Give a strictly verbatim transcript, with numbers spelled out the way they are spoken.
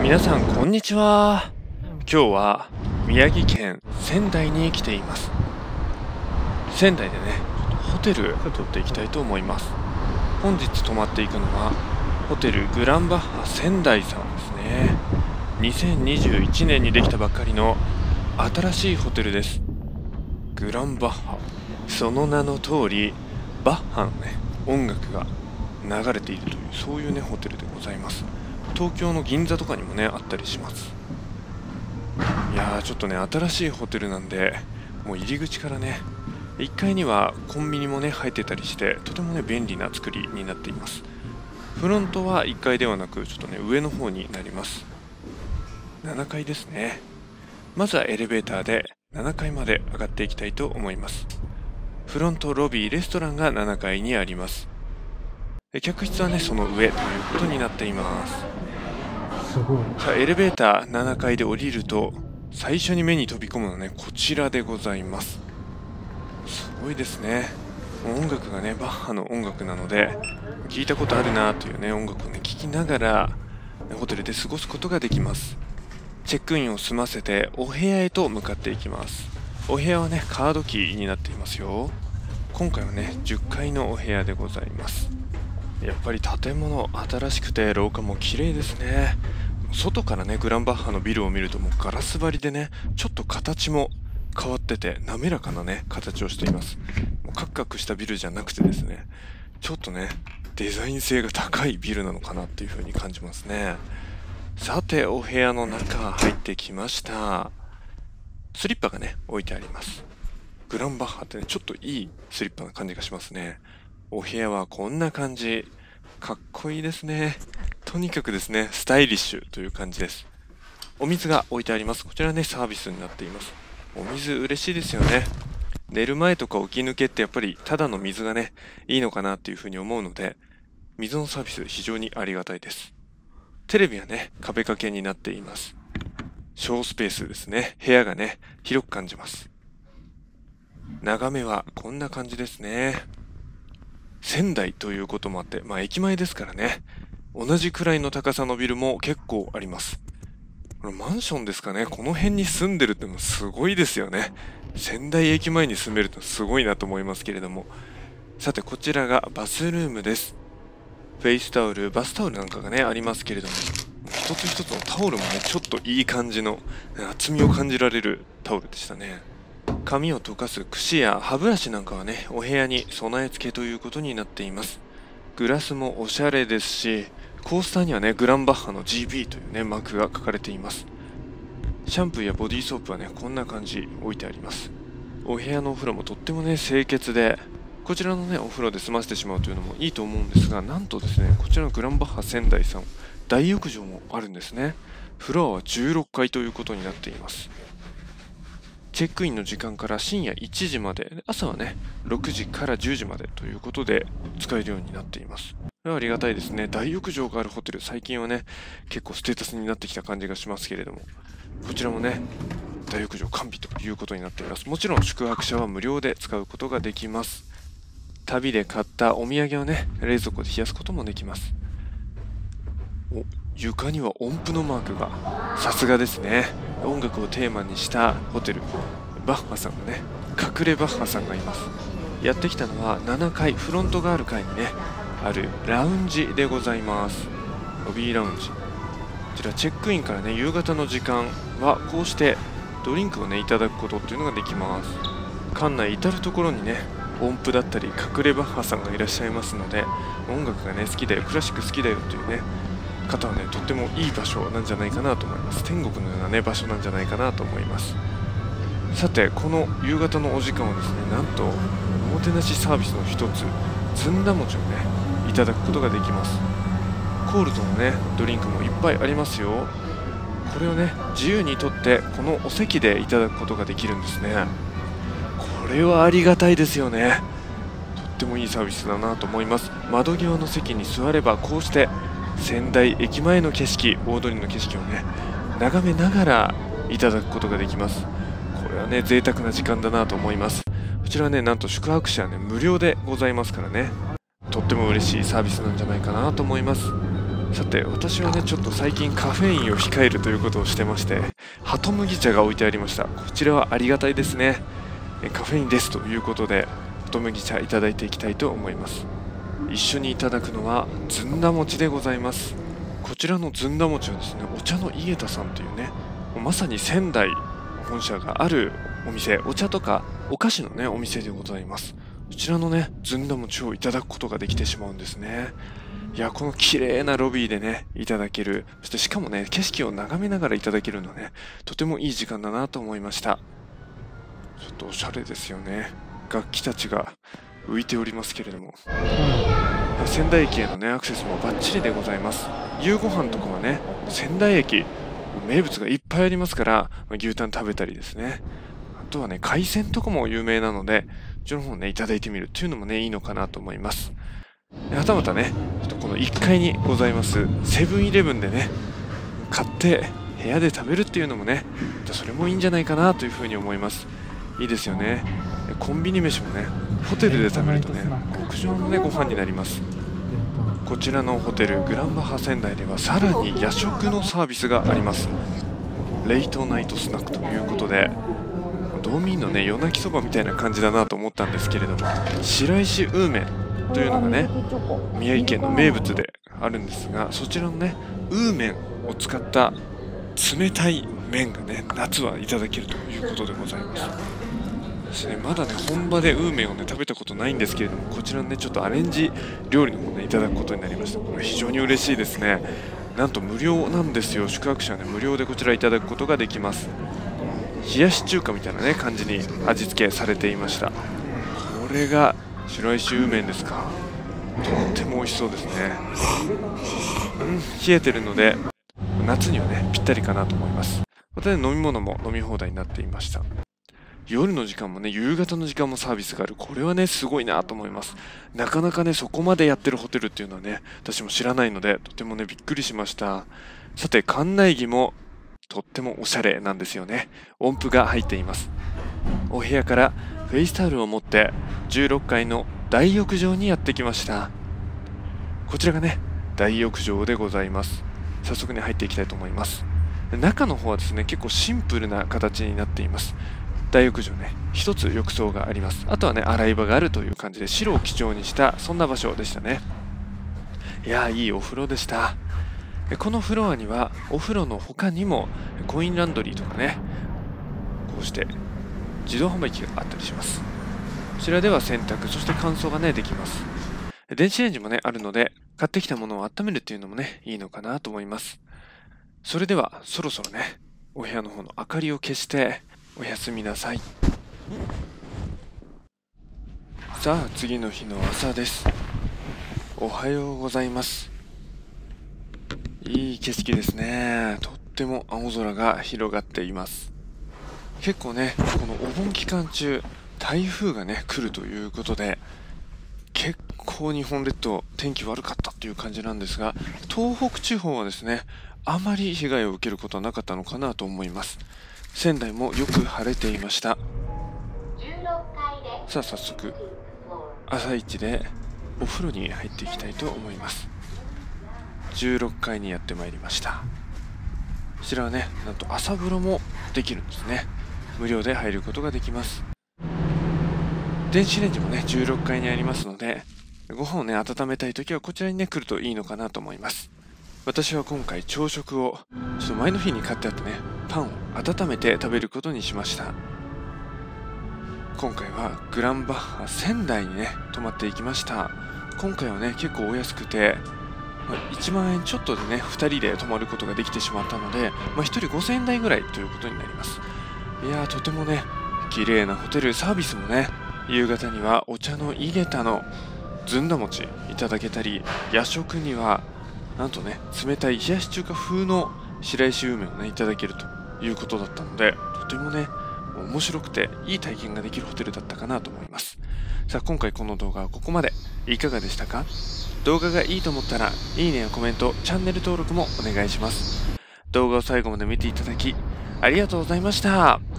皆さんこんにちは。今日は宮城県仙台に来ています。仙台でね、ホテル取っていきたいと思います。本日泊まっていくのはホテルグランバッハ仙台さんですね。にせんにじゅういちねんにできたばっかりの新しいホテルです。グランバッハ、その名の通りバッハのね音楽が流れているという、そういうねホテルでございます。東京の銀座とかにもねあったりします。いやーちょっとね新しいホテルなんで、もう入り口からねいっかいにはコンビニもね入ってたりして、とてもね便利な作りになっています。フロントはいっかいではなくちょっとね上の方になります。ななかいですね。まずはエレベーターでななかいまで上がっていきたいと思います。フロント、ロビー、レストランがななかいにあります。客室はねその上ということになっています。 すごい。 さあエレベーターななかいで降りると最初に目に飛び込むのはねこちらでございます。すごいですね。音楽がねバッハの音楽なので聞いたことあるなというね音楽をね聴きながらホテルで過ごすことができます。チェックインを済ませてお部屋へと向かっていきます。お部屋はねカードキーになっていますよ。今回はねじゅっかいのお部屋でございます。やっぱり建物新しくて廊下も綺麗ですね。外からねグランバッハのビルを見るともうガラス張りでね、ちょっと形も変わってて滑らかなね形をしています。もうカクカクしたビルじゃなくてですね、ちょっとねデザイン性が高いビルなのかなっていう風に感じますね。さてお部屋の中入ってきました。スリッパがね置いてあります。グランバッハってねちょっといいスリッパな感じがしますね。お部屋はこんな感じ。かっこいいですね。とにかくですねスタイリッシュという感じです。お水が置いてあります。こちらねサービスになっています。お水嬉しいですよね。寝る前とか起き抜けってやっぱりただの水がねいいのかなっていうふうに思うので、水のサービス非常にありがたいです。テレビはね壁掛けになっています。小スペースですね。部屋がね広く感じます。眺めはこんな感じですね。仙台ということもあって、まあ駅前ですからね、同じくらいの高さのビルも結構あります。これマンションですかね。この辺に住んでるってのすごいですよね。仙台駅前に住めるってすごいなと思いますけれども。さてこちらがバスルームです。フェイスタオル、バスタオルなんかがねありますけれども、一つ一つのタオルもねちょっといい感じの厚みを感じられるタオルでしたね。髪を溶かす櫛や歯ブラシなんかはねお部屋に備え付けということになっています。グラスもおしゃれですし、コースターにはねグランバッハの ジービー というねマークが書かれています。シャンプーやボディーソープはねこんな感じ置いてあります。お部屋のお風呂もとってもね清潔で、こちらのねお風呂で済ませてしまうというのもいいと思うんですが、なんとですねこちらのグランバッハ仙台さん大浴場もあるんですね。フロアはじゅうろっかいということになっています。チェックインの時間から深夜いちじまで、朝はねろくじからじゅうじまでということで使えるようになっています。ありがたいですね。大浴場があるホテル、最近はね結構ステータスになってきた感じがしますけれども、こちらもね大浴場完備ということになっています。もちろん宿泊者は無料で使うことができます。旅で買ったお土産をね冷蔵庫で冷やすこともできます。お、床には音符のマークが、さすがですね。音楽をテーマにしたホテル、バッハさんがね隠れバッハさんがいます。やってきたのはななかい、フロントがある階にねあるラウンジでございます。ロビーラウンジ、こちらチェックインからね夕方の時間はこうしてドリンクをねいただくことっていうのができます。館内至る所にね音符だったり隠れバッハさんがいらっしゃいますので、音楽がね好きだよ、クラシック好きだよというね方はねとってもいい場所なんじゃないかなと思います。天国のようなね場所なんじゃないかなと思います。さてこの夕方のお時間はですね、なんとおもてなしサービスの一つ、ずんだ餅をねいただくことができます。コールドのねドリンクもいっぱいありますよ。これをね自由にとってこのお席でいただくことができるんですね。これはありがたいですよね。とってもいいサービスだなと思います。窓際の席に座ればこうして仙台駅前の景色、大通りの景色をね眺めながらいただくことができます。これはね贅沢な時間だなと思います。こちらはねなんと宿泊者はね無料でございますからね、とっても嬉しいサービスなんじゃないかなと思います。 さて、私はねちょっと最近カフェインを控えるということをしてまして、ハト麦茶が置いてありました。こちらはありがたいですね。えカフェインですということで、ハト麦茶いただいていきたいと思います。一緒にいただくのはずんだ餅でございます。こちらのずんだ餅はですね、お茶の井桁さんというね、まさに仙台本社があるお店、お茶とかお菓子のねお店でございます。こちらのねずんだ餅をいただくことができてしまうんですね。いや、この綺麗なロビーでねいただける、そしてしかもね景色を眺めながらいただけるのはね、とてもいい時間だなと思いました。ちょっとおしゃれですよね。楽器たちが浮いておりますけれども、仙台駅へのねアクセスもバッチリでございます。夕ご飯とかはね仙台駅名物がいっぱいありますから、牛タン食べたりですね、あとはね海鮮とかも有名なので、こっちの方ねいただいてみるっていうのもねいいのかなと思います。はたまたねちょっとこのいっかいにございますセブンイレブンでね買って部屋で食べるっていうのもね、それもいいんじゃないかなというふうに思います。いいですよね。コンビニ飯もねホテルで食べるとね極上のねご飯になります。こちらのホテルグランバハ仙台ではさらに夜食のサービスがあります。レイトナイトスナックということで、道民のね夜泣きそばみたいな感じだなと思ったんですけれども、白石ウーメンというのがね宮城県の名物であるんですが、そちらのねウーメンを使った冷たい麺がね夏はいただけるということでございます。私ねまだね本場でウーメンをね食べたことないんですけれども、こちらのねちょっとアレンジ料理の方ねいただくことになりました。これ非常に嬉しいですね。なんと無料なんですよ。宿泊者はね無料でこちらいただくことができます。冷やし中華みたいなね感じに味付けされていました。これが白石ウーメンですか。とっても美味しそうですね。うん、冷えてるので夏にはねぴったりかなと思います。またね飲み物も飲み放題になっていました。夜の時間もね夕方の時間もサービスがある、これはねすごいなと思います。なかなかねそこまでやってるホテルっていうのはね私も知らないので、とてもねびっくりしました。さて、館内着もとってもおしゃれなんですよね。音符が入っています。お部屋からフェイスタオルを持ってじゅうろっかいの大浴場にやってきました。こちらがね大浴場でございます。早速ね入っていきたいと思います。中の方はですね結構シンプルな形になっています。大浴場ね一つ浴槽があります。あとはね洗い場があるという感じで、白を基調にしたそんな場所でしたね。いやー、いいお風呂でした。このフロアにはお風呂の他にもコインランドリーとかね、こうして自動販売機があったりします。こちらでは洗濯、そして乾燥がねできます。電子レンジもねあるので、買ってきたものを温めるっていうのもねいいのかなと思います。それではそろそろねお部屋の方の明かりを消しておやすみなさい。さあ、次の日の朝です。おはようございます。いい景色ですね。とっても青空が広がっています。結構ねこのお盆期間中台風がね来るということで、結構日本列島天気悪かったっていう感じなんですが、東北地方はですねあまり被害を受けることはなかったのかなと思います。仙台もよく晴れていました。さあ、早速朝一でお風呂に入っていきたいと思います。じゅうろっかいにやってまいりました。こちらはねなんと朝風呂もできるんですね。無料で入ることができます。電子レンジもねじゅうろっかいにありますので、ご飯をね温めたいときはこちらにね来るといいのかなと思います。私は今回朝食をちょっと前の日に買ってあったねパンを温めて食べることにしました。今回はグランバッハ仙台にね泊まっていきました。今回はね結構お安くて、まあ、いちまんえんちょっとでねふたりで泊まることができてしまったので、まあ、ひとりごせんえん台ぐらいということになります。いやー、とてもね綺麗なホテル、サービスもね、夕方にはお茶の井桁のずんだ餅いただけたり、夜食にはなんとね冷たい冷やし中華風の白石ウーメンをねいただけるということだったので、とてもね面白くていい体験ができるホテルだったかなと思います。さあ、今回この動画はここまで。いかがでしたか？動画がいいと思ったらいいねやコメント、チャンネル登録もお願いします。動画を最後まで見ていただきありがとうございました。